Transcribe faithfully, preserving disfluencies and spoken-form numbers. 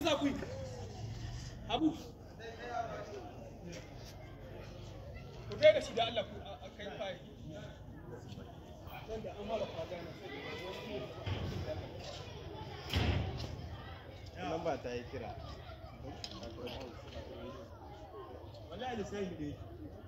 Abu. Abu. Ku dai da shi da Allah ku a kai fayi. Wanda an mara kwaga na sai. Lamba ta yi kira. Wallahi da sai ne.